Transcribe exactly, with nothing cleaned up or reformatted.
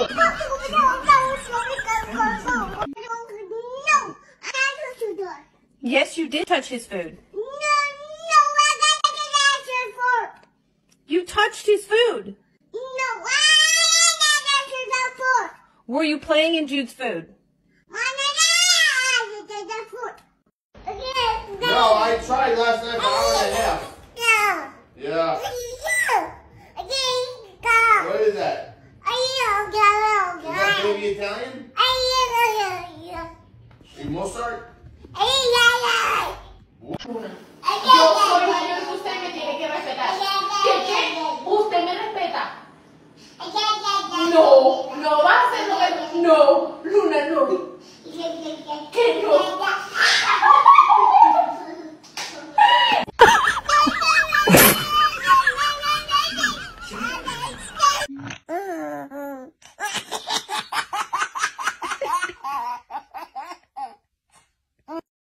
foot. No, I have to do it. Yes, you did touch his food. No, no, I got to touch his food. You touched his food. No, I got to touch his food. Were you playing in Jude's food? No, I tried last night for an hour and a half. No. Yeah. What is that? Is that baby Italian? Are you Mozart? Yo soy mayor que usted me tiene que respetar. ¿Qué qué? ¿Usted me respeta? No, no va a hacer lo que... No, Luna, no. ¿Qué no?